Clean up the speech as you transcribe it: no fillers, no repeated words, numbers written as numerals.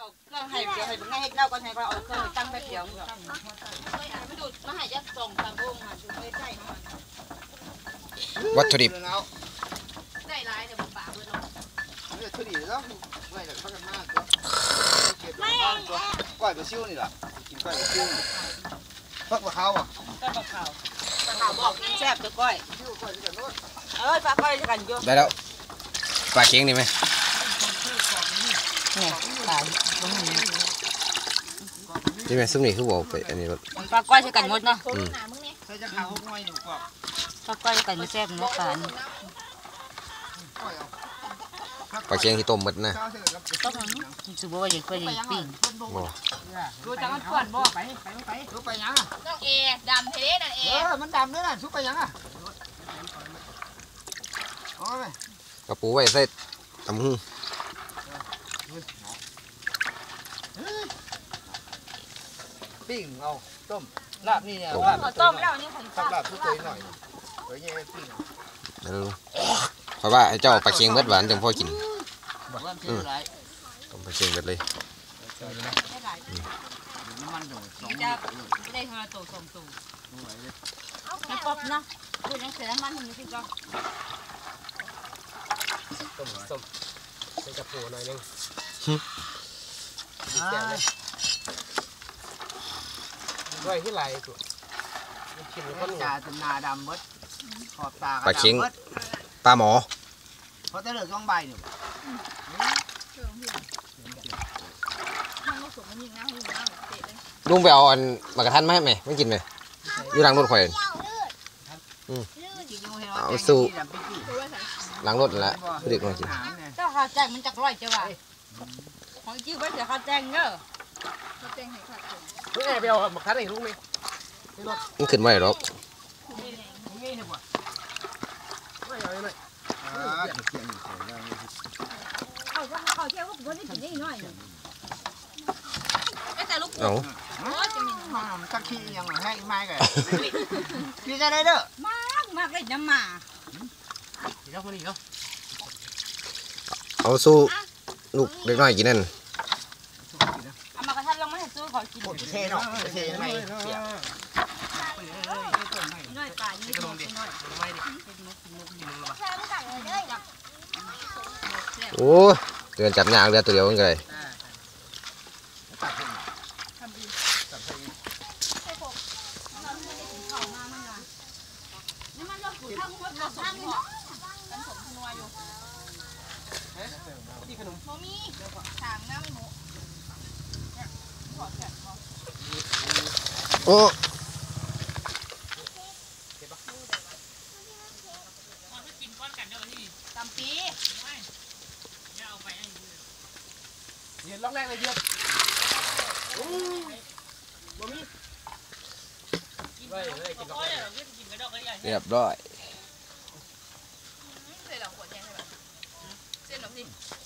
เอาเครื่องให้เดี๋ยวให้ง่ายให้เล่าก่อนให้เขาเอาเครื่องตั้งแป๊บเดียวไม่ดูมาให้ยัดส่งตามวงค่ะดูไม่ใช่นะวัตถุดิบได้ร้ายแต่บุปผาเพื่อนเราวัตถุดิบแล้วไม่แต่เขาจะมากไม่ก้อยปลาซิวนี่แหละกินก้อยปลาซิวฟักปลาขาวอ่ะก้อยปลาขาวปลาขาวบอกแซ่บตัวก้อยปลาก้อยกันอยู่ได้แล้วปลาเค็งนี่ไหมเนี่ยปลานี่ไหมซุปนี่คือบอกไปอันนี้รถปลาก้อยใช้กันหมดเนาะใส่จะขาวง่อยหนูก็ปลาก้อยกันแซ่บเนาะปลาเค็งที่ต้มหมดนะต้มสุบว่าอย่างก้อยอย่างปิ้งดูจังมันขวัญบ่ไปซุปไปยังน้องเอดำเทนั่นเอมันดำด้วยนะซุปไปยังอ่ะกระปูไว้ใส่ตำหูปิ้งเอาต้มลาบนี่เนี่ยลาบต้มแล้วนี่ผมลาบทุกตัวหน่อยไว้เนี่ยปิ้งเพราะว่าไอ้เจ้าปลาเค็งเบิดหวานจังพ่อกินต้มปลาเค็งเบิดเลยมันโดดสองได้ทำตัว2ตัวให้ป๊อปนะคุณยังเสียมันอยู่ที่ก็ต้มใส่กระปูหน่อยนึงด้วยที่ไรตัวกินแล้วจ่าจนนาดำเบิดขอบตาปลาเค็งปลาหมอเพราะแต่เหลือ2ใบเนี่ยลุงไปเอาอันมากระทันไหมแม่ไม่กินเลยอยู่หลังรถข่อยเอาสู้หลังรถนั่นแหละเด็กน้อยกินเจ้าข้าวแจ้งมันจักร้อยเจ้าว่าของจิ้วไว้เดี๋ยวข้าวแจ้งเนอะข้าวแจ้งให้ข้าวลุงไงไปเอามากระทันให้ลุงไหมมันขึ้นไม่หรอกเขาเที่ยวก็คนที่กินได้น้อยแต่ลูกเอาตะขี้ยังให้ไม้กันพี่จะได้เด้อมากเลยน้ำมาเอาสู้ลูกเด็กน้อยกินนั่นเอามากระทันลงมาให้สู้ขอกินเท่เนาะเท่ยังไงน้อยป่านี่น้อยโอ้เดือนจับยางเรือตัวเดียวกันเลยโอ้ตำปีเย็นล็อกแรกเลยเย็นเรียบร้อยเส้นหลงขวดแยงใช่ไหมเส้นหลงสิ